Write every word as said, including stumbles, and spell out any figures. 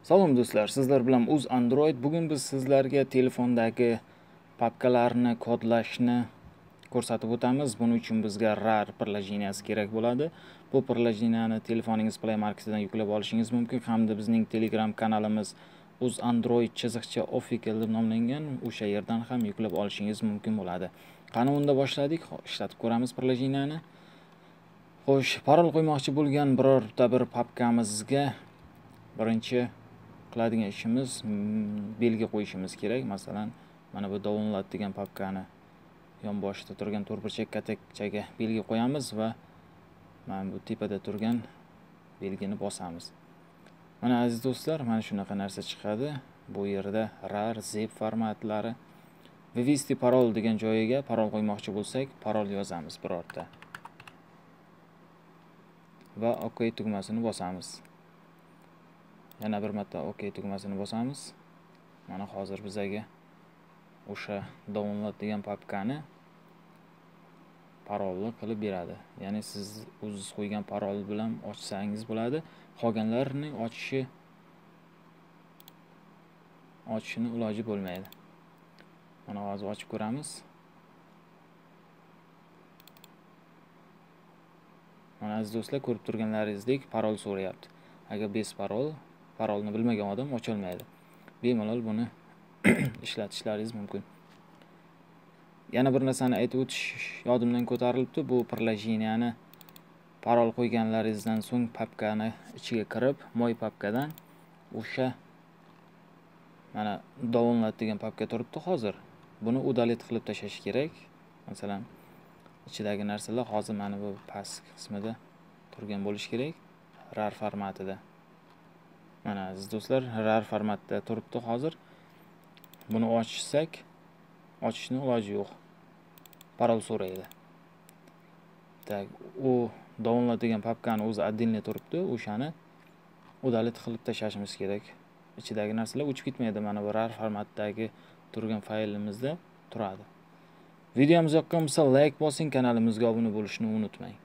Salom do'stlar, sizlar bilan Uz Android. Bugun biz sizlarga telefondagi papkalarni kodlashni ko'rsatib o'tamiz. Buning uchun bizga rar приложениесі kerak bo'ladi. Bu приложениені telefoningiz Play Marketidan yuklab olishingiz mumkin hamda bizning Telegram kanalimiz Uz Android chiziqcha official deb nomlangan. O'sha yerdan ham yuklab olishingiz mumkin bo'ladi. Qani unda boshladik. Ishlatib ko'ramiz приложениені. Xo'sh, parol qo'ymoqchi bo'lgan birorta bir papkamizga birinchi qiladigan ishimiz belgi qo'yishimiz kerak. Masalan, mana bu download degan papkani yonboshida turgan to'rtburchak katakchaga belgi qo'yamiz va mana bu tepada turgan belgini bosamiz. Mana aziz do'stlar, mana shunaqa narsa chiqadi. Bu yerda rar, zip formatlari, vvести parol degan joyiga parol qo'ymoqchi bo'lsak, parol yozamiz birorta. Va OK tugmasini bosamiz. Yana bir marta OK tugmasini bosamiz. Mana hozir bizga o'sha download degan papkani parolli qilib beradi. Ya'ni siz o'zingiz qo'ygan parol bilan ochsangiz bo'ladi. Qolganlarning ochishi ochishini iloji bo'lmaydi. Mana hozir ochib ko'ramiz. Mana aziz do'stlar, ko'rib turganlaringizdek parol so'rayapti. Agar bez parol, parolni bilmagan odam ocha olmaydi. Bemalol buni ishlatishlaringiz mumkin. Yana bir narsani aytib o'tish yodimdan ko'tarilibdi. Bu приложениені parol qo'yganlaringizdan so'ng papkani ichiga kirib, moy papkadan o'sha mana download degan papka turibdi hozir. Buni udalit qilib tashlash kerak. Masalan, ichidagi narsalar hozir mana bu past qismida turgan bo'lish kerak, rar formatida. Mana aziz do'stlar, rar formatda turibdi hozir. Buni ochsak, ochishni iloji yo'q. Parol so'raydi. Tak, u download degan papkani o'zi отдельно turibdi, o'shani udalit qilib tashlashimiz kerak. Ichidagi narsalar o'chib ketmaydi. Mana bu rar formatdagi turgan faylimizda turadi. Videomiz yoqqan bo'lsa like bosing, kanalimizga obuna bo'lishni unutmang.